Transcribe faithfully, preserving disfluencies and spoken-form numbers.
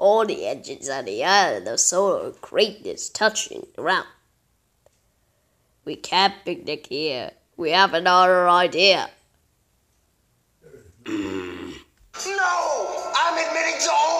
All the edges on the island of solar greatness touching the ground. We can't picnic here. We have another idea. No! I'm admitting to all